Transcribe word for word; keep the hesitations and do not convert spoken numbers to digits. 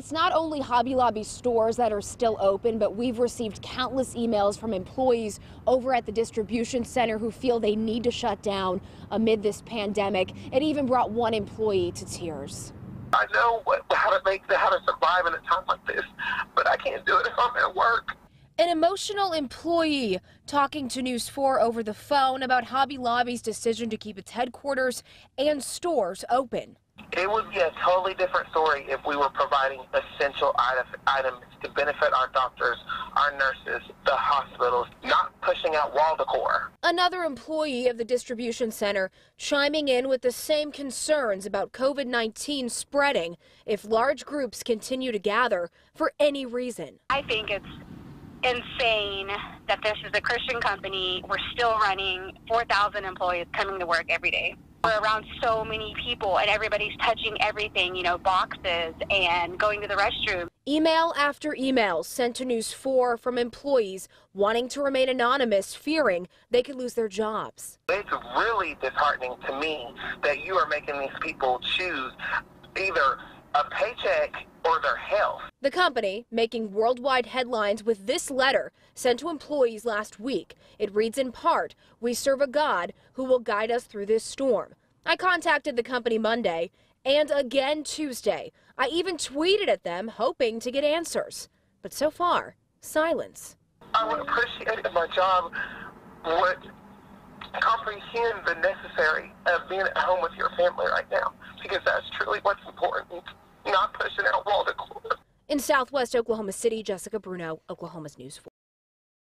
It's not only Hobby Lobby stores that are still open, but we've received countless emails from employees over at the distribution center who feel they need to shut down amid this pandemic. It even brought one employee to tears. I know what, how to make how to survive in a time like this, but I can't do it if I'm at work. An emotional employee talking to News four over the phone about Hobby Lobby's decision to keep its headquarters and stores open. It would be a totally different story if we were providing essential items to benefit our doctors, our nurses, the hospitals, not pushing out wall decor. Another employee of the distribution center chiming in with the same concerns about COVID nineteen spreading if large groups continue to gather for any reason. I think it's insane that this is a Christian company. We're still running four thousand employees coming to work every day. We're around so many people and everybody's touching everything, you know, boxes and going to the restroom. Email after email sent to News four from employees wanting to remain anonymous, fearing they could lose their jobs. It's really disheartening to me that you are making these people choose either a paycheck or their health. The company making worldwide headlines with this letter sent to employees last week. It reads in part, "We serve a God who will guide us through this storm." I contacted the company Monday and again Tuesday. I even tweeted at them hoping to get answers. But so far, silence. I would appreciate if my job would comprehend the necessary of being at home with your family right now, because that's truly what's important, not pushing out wall decor. In Southwest Oklahoma City, Jessica Bruno, Oklahoma's News four.